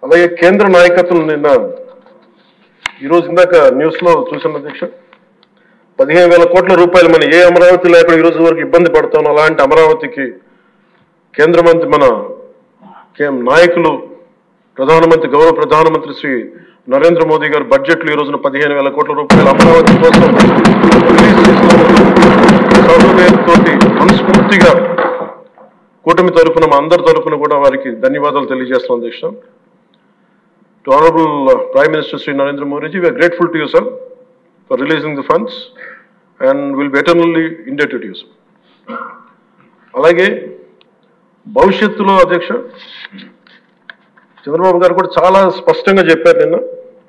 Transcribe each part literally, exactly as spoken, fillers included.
అలాగే కేంద్ర నాయకత్వం నిన్న ఈరోజు ఇందాక న్యూస్లో చూసిన అధ్యక్ష పదిహేను వేల కోట్ల రూపాయలు మన ఏ అమరావతి లేకుండా ఈరోజు వరకు ఇబ్బంది పడతాం, అలాంటి అమరావతికి కేంద్ర మంత్రి మన నాయకులు ప్రధానమంత్రి గౌరవ ప్రధానమంత్రి శ్రీ నరేంద్ర మోదీ గారు బడ్జెట్లో ఈ రోజున పదిహేను వేల కోట్ల రూపాయలు అమరావతి కోసం తోటి మనస్ఫూర్తిగా కూటమి తరఫున మా అందరి తరఫున కూడా వారికి ధన్యవాదాలు తెలియజేస్తున్నాం అధ్యక్ష. To honourable prime minister Shri Narendra Modiji, we are grateful to you sir for releasing the funds and will be eternally indebted to you sir. అలాగే భవిష్యత్తులో అధ్యక్ష చంద్రబాబు గారు కూడా చాలా స్పష్టంగా చెప్పారు నిన్న,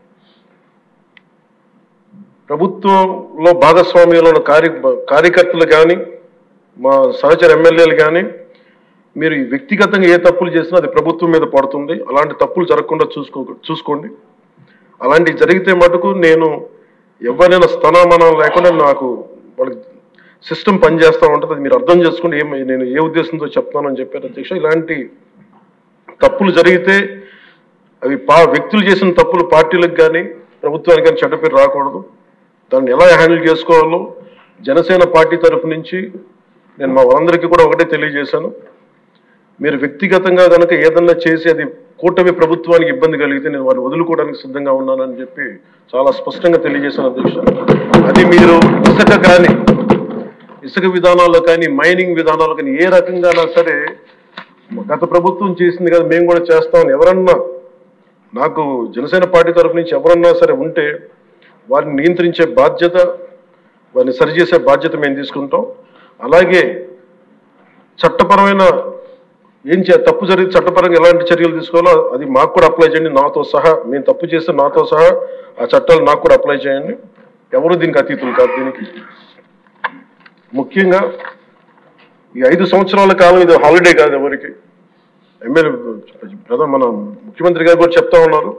ప్రభుత్వంలో భాగస్వామ్యంలో ఉన్న కార్య కార్యకర్తలు కానీ మా సహచర ఎమ్మెల్యేలు కానీ మీరు వ్యక్తిగతంగా ఏ తప్పులు చేసినా అది ప్రభుత్వం మీద పడుతుంది, అలాంటి తప్పులు జరగకుండా చూసుకో చూసుకోండి అలాంటివి జరిగితే మటుకు నేను ఎవరైనా స్థానమానం లేకుండా నాకు వాళ్ళకి సిస్టమ్ పనిచేస్తూ ఉంటుంది, అది మీరు అర్థం చేసుకోండి ఏం నేను ఏ ఉద్దేశంతో చెప్తానని చెప్పారు అధ్యక్ష. ఇలాంటి తప్పులు జరిగితే అవి పా వ్యక్తులు చేసిన తప్పులు పార్టీలకు కానీ ప్రభుత్వానికి కానీ చెడ్డ పేరు రాకూడదు, దాన్ని ఎలా హ్యాండిల్ చేసుకోవాలో జనసేన పార్టీ తరఫు నుంచి నేను మా వాళ్ళందరికీ కూడా ఒకటే తెలియజేశాను. మీరు వ్యక్తిగతంగా కనుక ఏదన్నా చేసి అది కూటమి ప్రభుత్వానికి ఇబ్బంది కలిగితే నేను వారిని వదులుకోవడానికి సిద్ధంగా ఉన్నానని చెప్పి చాలా స్పష్టంగా తెలియజేశాను అధ్యక్ష. అది మీరు ఇసుక కానీ ఇసుక విధానాల్లో కానీ మైనింగ్ విధానాలు కానీ ఏ రకంగానా సరే గత ప్రభుత్వం చేసింది కదా మేము కూడా చేస్తామని ఎవరన్నా నాకు జనసేన పార్టీ తరఫు నుంచి ఎవరన్నా సరే ఉంటే వారిని నియంత్రించే బాధ్యత, వారిని సరిచేసే బాధ్యత మేము తీసుకుంటాం. అలాగే చట్టపరమైన ఏం చే తప్పు జరిగితే చట్టపరంగా ఎలాంటి చర్యలు తీసుకోవాలో అది మాకు కూడా అప్లై చేయండి, నాతో సహా మేము తప్పు చేస్తే నాతో సహా ఆ చట్టాలు నాకు కూడా అప్లై చేయండి, ఎవరు దీనికి అతీతులు కాదు. దీనికి ముఖ్యంగా ఈ ఐదు సంవత్సరాల కాలం ఇది హాలిడే కాదు ఎవరికి. ఎమ్మెల్యే ప్రధాన మన ముఖ్యమంత్రి గారు కూడా చెప్తా ఉన్నారు,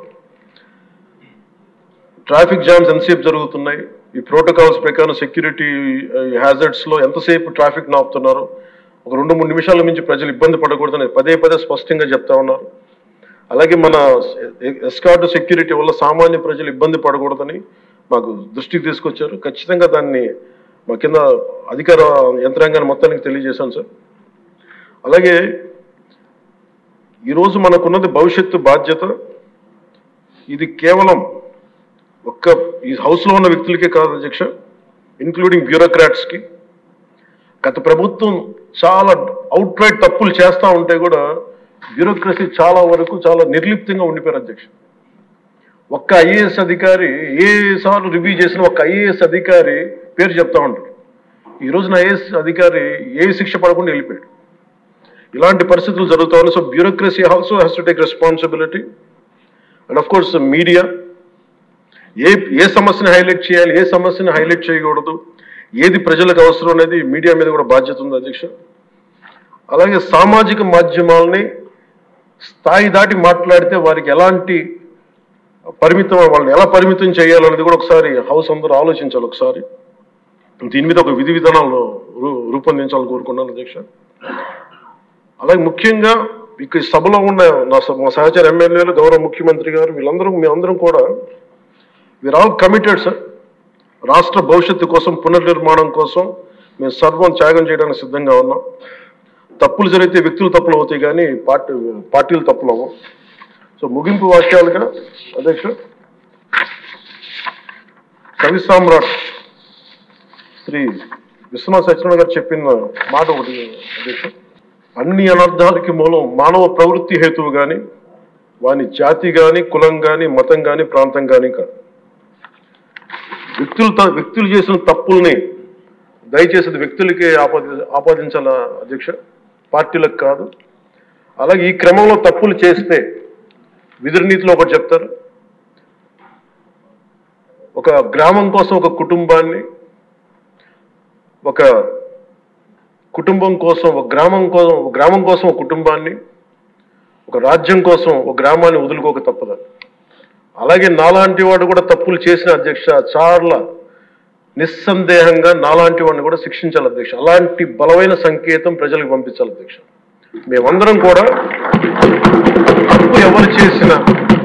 ట్రాఫిక్ జామ్స్ ఎంతసేపు జరుగుతున్నాయి, ఈ ప్రోటోకాల్స్ ప్రకారం సెక్యూరిటీ హ్యాజర్డ్స్లో ఎంతసేపు ట్రాఫిక్ నాపుతున్నారు, ఒక రెండు మూడు నిమిషాల నుంచి ప్రజలు ఇబ్బంది పడకూడదని పదే పదే స్పష్టంగా చెప్తా ఉన్నారు. అలాగే మన ఎస్కార్ట్ సెక్యూరిటీ వల్ల సామాన్య ప్రజలు ఇబ్బంది పడకూడదని మాకు దృష్టికి తీసుకొచ్చారు. ఖచ్చితంగా దాన్ని మా కింద అధికార యంత్రాంగాన్ని మొత్తానికి తెలియజేశాను సార్. అలాగే ఈరోజు మనకున్నది భవిష్యత్తు బాధ్యత, ఇది కేవలం ఒక్క ఈ హౌస్లో ఉన్న వ్యక్తులకే కాదు అధ్యక్ష, ఇంక్లూడింగ్ బ్యూరోక్రాట్స్కి. గత ప్రభుత్వం చాలా అవుట్ రైట్ తప్పులు చేస్తూ ఉంటే కూడా బ్యూరోక్రసీ చాలా వరకు చాలా నిర్లిప్తంగా ఉండిపోయారు అధ్యక్ష. ఒక్క ఐఏఎస్ అధికారి ఏ సార్లు రివ్యూ చేసిన ఒక్క ఐఏఎస్ అధికారి పేరు చెప్తా ఉంటాడు, ఈ రోజున ఐఏఎస్ అధికారి ఏ శిక్ష పడకుండా వెళ్ళిపోయాడు. ఇలాంటి పరిస్థితులు జరుగుతూ ఉన్నాయి. So bureaucracy also has to take responsibility and of course media ఏ ఏ సమస్యని హైలైట్ చేయాలి, ఏ సమస్యని హైలైట్ చేయకూడదు, ఏది ప్రజలకు అవసరం అనేది మీడియా మీద కూడా బాధ్యత ఉంది అధ్యక్ష. అలాగే సామాజిక మాధ్యమాలని స్థాయి దాటి మాట్లాడితే వారికి ఎలాంటి పరిమితం, వాళ్ళని ఎలా పరిమితం చేయాలనేది కూడా ఒకసారి హౌస్ అందరూ ఆలోచించాలి. ఒకసారి దీని మీద ఒక విధి విధానాలు రూపొందించాలని కోరుకున్నాను అధ్యక్ష. అలాగే ముఖ్యంగా ఇక సభలో ఉన్న నా మా సహచర ఎమ్మెల్యేలు, గౌరవ ముఖ్యమంత్రి గారు, వీళ్ళందరూ మీ అందరం కూడా వీఆర్ ఆల్ కమిటెడ్ సార్. రాష్ట్ర భవిష్యత్తు కోసం, పునర్నిర్మాణం కోసం మేము సర్వం త్యాగం చేయడానికి సిద్ధంగా ఉన్నాం. తప్పులు జరిగితే వ్యక్తులు తప్పులు అవుతాయి కానీ పార్టీ పార్టీలు తప్పులు అవ్వవు. సో ముగింపు వాక్యాలుగా అధ్యక్ష, కవి సామ్రాట్ శ్రీ విశ్వనాథ సత్యనారాయణ గారు చెప్పిన మాట ఒకటి అధ్యక్ష, అన్ని అనర్థాలకి మూలం మానవ ప్రవృత్తి హేతువు కానీ వాని జాతి కానీ కులం కానీ మతం కానీ ప్రాంతం కానీ కాదు. వ్యక్తులు వ్యక్తులు చేసిన తప్పుల్ని దయచేసి వ్యక్తులకే ఆపాది ఆపాదించాల అధ్యక్ష, పార్టీలకు కాదు. అలాగే ఈ క్రమంలో తప్పులు చేస్తే విధి నీతిలో ఒకటి చెప్తారు, ఒక గ్రామం కోసం ఒక కుటుంబాన్ని, ఒక కుటుంబం కోసం ఒక గ్రామం కోసం ఒక గ్రామం కోసం ఒక కుటుంబాన్ని, ఒక రాజ్యం కోసం ఒక గ్రామాన్ని వదులుకోక తప్పదు. అలాగే నాలాంటి వాడు కూడా తప్పులు చేసిన అధ్యక్ష చాలా నిస్సందేహంగా నాలాంటి వాడిని కూడా శిక్షించాలి అధ్యక్ష. అలాంటి బలమైన సంకేతం ప్రజలకు పంపించాలి అధ్యక్ష. మేమందరం కూడా తప్పు ఎవరు చేసినా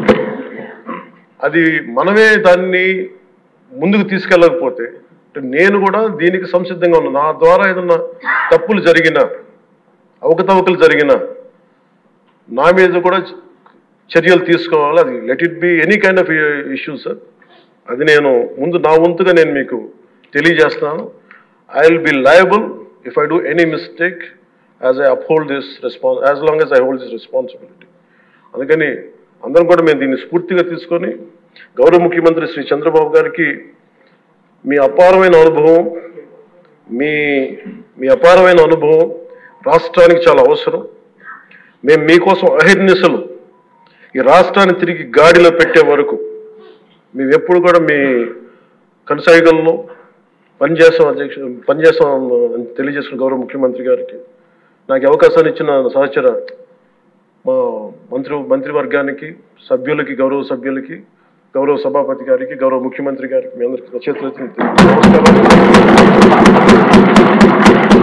అది మనమే దాన్ని ముందుకు తీసుకెళ్ళకపోతే నేను కూడా దీనికి సంసిద్ధంగా ఉన్నాను. నా ద్వారా ఏదన్నా తప్పులు జరిగినా, అవకతవకలు జరిగినా నా మీద కూడా చర్యలు తీసుకోవాలి. అది let it be any kind of issue sir. అది నేను ముందు నా వంతుగా నేను మీకు తెలియజేస్తున్నాను. I will be liable if I do any mistake as I uphold this response as long as I hold this responsibility. అందుకని అందరం కూడా మేము దీన్ని స్ఫూర్తిగా తీసుకొని గౌరవ ముఖ్యమంత్రి శ్రీ చంద్రబాబు గారికి మీ అపారమైన అనుభవం మీ మీ అపారమైన అనుభవం రాష్ట్రానికి చాలా అవసరం. మేము మీకోసం అహిర్నిశలు ఈ రాష్ట్రాన్ని తిరిగి గాడిలో పెట్టే వరకు మేము ఎప్పుడు కూడా మీ కనసాగల్లో పనిచేస్తాం అధ్యక్ష పనిచేస్తాం అని తెలియజేస్తున్న గౌరవ ముఖ్యమంత్రి గారికి, నాకు అవకాశాన్ని ఇచ్చిన సహచర మా మంత్రి మంత్రివర్గానికి, సభ్యులకి, గౌరవ సభ్యులకి, గౌరవ సభాపతి గారికి, గౌరవ ముఖ్యమంత్రి గారికి మీ అందరికీ చేతులెత్తి నమస్కారం.